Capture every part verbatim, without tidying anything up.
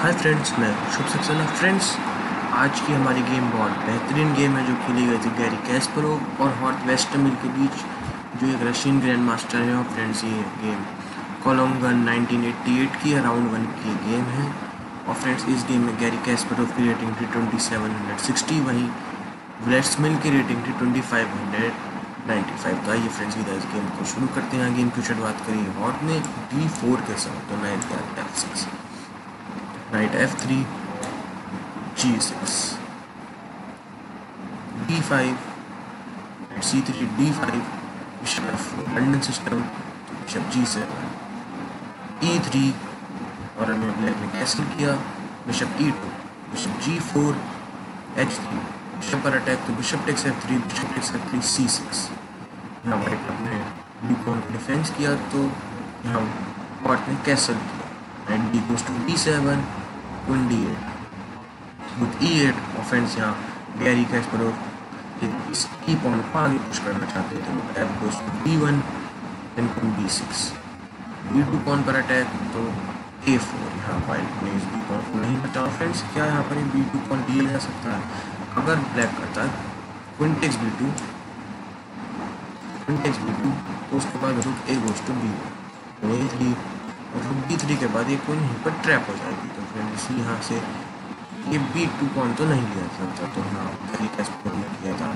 Hi friends, मैं शुभ Saxena. Friends, आज की हमारी गेम बहुत बेहतरीन गेम है जो खेली गई थी गैरी कैस्परोव और हॉर्ट वेस्टमिल के बीच, जो एक रशियन ग्रैंड मास्टर है। और फ्रेंड्स, ये game Cologne nineteen eighty eight की राउंड वन की गेम है। और फ्रेंड्स, इस गेम में गैरी कैस्परोव की रेटिंग थी ट्वेंटी सेवन हंड्रेड सिक्सटी, वहीं वेस्टमिल की रेटिंग थी twenty five hundred ninety five. तो आइए फ्रेंड्स, इस गेम को शुरू करते हैं। गेम की शुरुआत करिए हॉट ने डी फोर के साथ, तो knight f six, knight f three, g six, d five, c three, d five, bishop f four, London system, bishop g seven, e three, और हमने ब्लैक ने कैसल किया, bishop e two, bishop g four, h three, bishop पर attack, तो bishop takes f three, bishop takes f three, c six. यहाँ पर अपने B pawn को डिफेंस किया, तो यहाँ व्हाइट ने कैसल किया, knight d goes to d seven, queen d eight, with e eight. और फ्रेंड्स, यहाँ गैरी कैस्परोव इस ई पॉन को आगे पुश करना चाहते थे, तो f goes to d one, then queen b six, b two pawn पर अटैक, तो ए फोर। यहाँ व्हाइट ने इस बी पॉन को नहीं बचा। फ्रेंड्स, क्या यहाँ पर बी टू पॉन लिया जा सकता है? अगर ब्लैक करता है queen takes b two, queen takes b two, तो उसके बाद rook a goes to b one, a three, और रुक बी थ्री के बाद ये क्वीन यहीं पर ट्रैप हो जाएगी। तो फ्रेंड्स, इसलिए यहाँ से ये बी टू पॉन तो नहीं लिया जाता, तो हाँ गैरी कैस्परोव ने किया था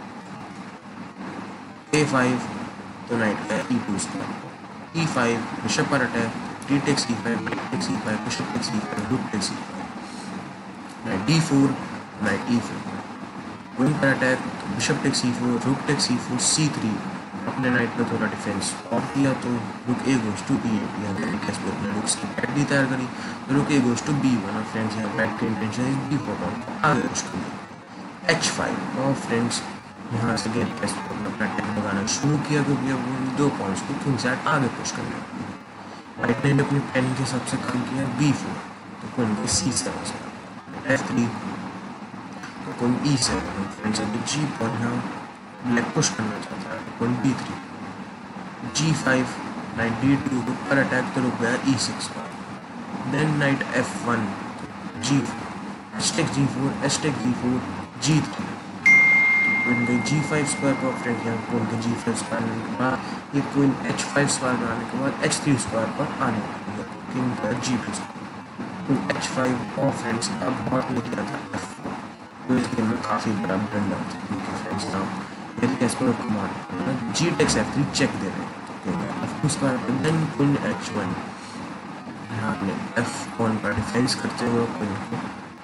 ए फाइव, तो नाइट का e two square, e five, bishop पर attack, d takes e five, knight takes e five, bishop takes e five, rook takes e five, knight d four, knight e four, queen पर attack, तो bishop takes e four, rook takes e four, c three. अपने knight पे थोड़ा defence और किया, तो rook a goes to e eight. यहाँ Garry Kasparov ने रुक्स की पैडी तैयार करी, तो rook a goes to b one. और फ्रेंड्स, यहाँ बैक की इंटेंशन है बी फोर पॉइंट आगे पुश कर एच फाइव। और फ्रेंड्स, यहाँ से गैरी कैस्परोव ने अपना अटैक लगाना शुरू किया, क्योंकि अब वो दो पॉइंट्स को किंग साइड आगे पुश करना है। व्हाइट ने अपनी प्लानिंग के हिसाब से काम किया बी फोर, तो क्वीन के सी सेवन, एफ थ्री, तो क्वीन ई सेवन। फ्रेंड्स, अभी जी पर यहाँ ब्लैक पुश करना चाहता है, queen b three, g five, knight d two, rook पर अटैक, तो रुक गया ई सिक्स पर, then knight f one, g four, h take g four, h take g four, g three, queen गई g five square पर। Friends, यहाँ queen के g five square आने के बाद ये क्वीन एच फाइव स्क्वायर पर आने के बाद एच थ्री स्क्वायर पर आने वाली है, किंग का जी टू स्क्वायर, तो एच फाइव। और फ्रेंड्स, अब हॉट ने किया था एफ फोर, तो इस गेम में काफ़ी बड़ा ब्लंडर था, क्योंकि फ्रेंड्स नाम गैरी कैस्परोव को मार g takes f three check दे रहे हैं, एफ टू स्क्वायर पर, देन क्वीन एच वन। यहाँ अपने एफ वन पर डिफेंस करते हुए क्वीन को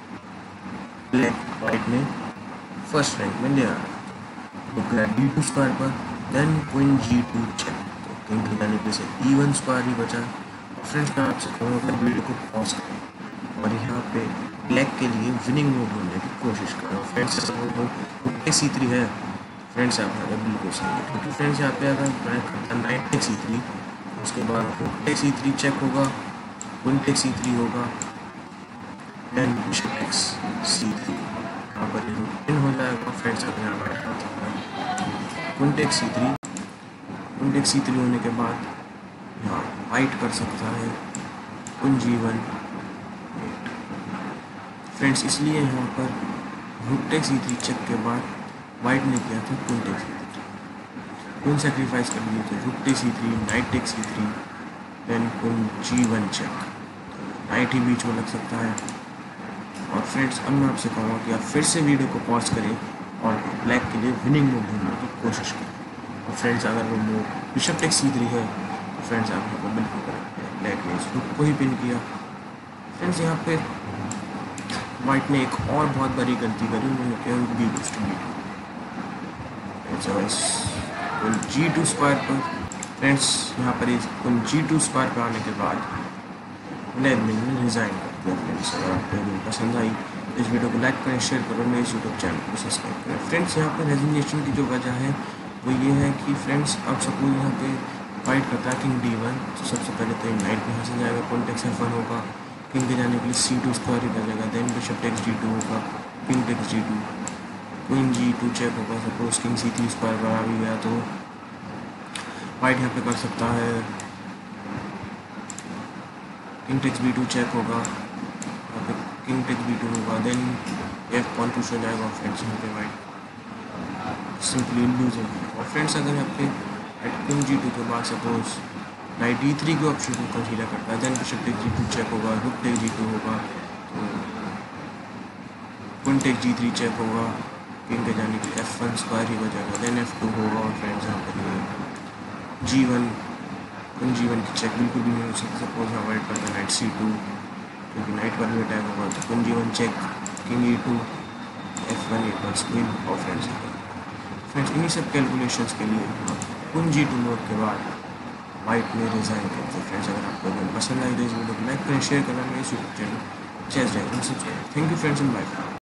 ब्लैक व्हाइट ने फर्स्ट रैंक में ले आया, तो गया डी टू स्क्वायर पर, then queen g two check, तो किंग के जाने पे से ई वन स्क्वायर ही बचा। और फ्रेंड्स, मैं आपसे कहूँगा वीडियो को पॉज करें और यहाँ पे ब्लैक के लिए विनिंग मूव ढूंढने की कोशिश करें। फ्रेंड्स, रुक सी थ्री है, फ्रेंड्स यहाँ पे बिल्कुल सही है, क्योंकि फ्रेंड्स यहाँ पे अगर ब्लैक करता है नाइट टेक्स ई थ्री, उसके बाद rook takes e three check होगा, क्वीन टेक्स ई थ्री होगा, then bishop takes c three, यहाँ पर इन हो जाएगा। फ्रेंड्स, अब यहाँ पर queen takes c three, queen takes c three होने के बाद यहाँ वाइट कर सकता है queen g one eight. Friends, इसलिए यहाँ पर रुक टेक्स सी थ्री चेक के बाद वाइट ने किया था queen takes c three, queen sacrifice कर दिए थे, rook takes c three, knight takes c three, then queen g one check, knight ही बीच में लग सकता है। और फ्रेंड्स, अब मैं आपसे कहूँगा कि आप फिर से वीडियो को पॉज करें और ब्लैक के लिए विनिंग मूव ढूंढने की कोशिश करें। और फ्रेंड्स, अगर वो move bishop takes c three है, तो फ्रेंड्स आप यहाँ पर बिल्कुल करें, ब्लैक ने इस रुक को ही पिन किया। फ्रेंड्स, यहाँ पे वाइट ने एक और बहुत बड़ी गलती करी, उन्होंने किया b goes to b two, g two square पर। फ्रेंड्स, यहाँ पर इस जी टू स्क्वायर पर आने के बाद ब्लैक ने रिज़ाइन कर दिया। फ्रेंड्स, अगर आपको वीडियो पसंद आई तो इस वीडियो को लाइक करें, शेयर करें, मेरे इस यूट्यूब चैनल को सब्सक्राइब करें। फ्रेंड्स, यहाँ पर रेजिग्नेशन की जो वजह है वो ये है कि फ्रेंड्स, अब सपोज यहाँ पे फाइट करता है किंग डी वन, तो सबसे पहले तो नाइट यहाँ से जाएगा, क्वीन टेक्स एफ वन होगा, किंग के जाने के लिए सी टू स्क्वायर ही बनेगा, then bishop takes d two होगा, king takes d two, queen g two check होगा। Suppose king c three square पर आ भी गया, तो वाइट यहाँ पे कर सकता है king takes b two check होगा, यहाँ किंग टेक बी टू होगा, देन एफ पॉन पुश हो जाएगा फ्रेंड्स यहाँ पे वाइट सिंपली लूजेबल। और फ्रेंड्स अगर यहाँ पे एट क्वीन जी टू के बाद सपोज नाइट डी थ्री के ऑप्शन को कंसीडर करता है, then bishop take g two check होगा, रुक टेक जी टू होगा, तो queen take g three check होगा, किंग के जाने की एफ वन स्क्वायर ही बचेगा, देन एफ टू होगा। और फ्रेंड्स यहाँ पर g one queen g one की चेक बिल्कुल भी नहीं हो सकती। सपोज यहाँ वाइट करता है नाइट सी टू, क्योंकि नाइट पर भी अटैक होगा, तो queen g one check, king e two, f one equals queen. और फ्रेंड्स फ्रेंड्स इन्हीं सब कैलकुलेशंस के लिए क्वीन जी टू मोड के बाद वाइट में रिज़ाइन करते हैं। फ्रेंड्स अगर आपको वीडियो पसंद आई तो इस वीडियो को लाइक करें, शेयर करना, मेरे YouTube channel chess dragon subscribe. Thank you friends and bye.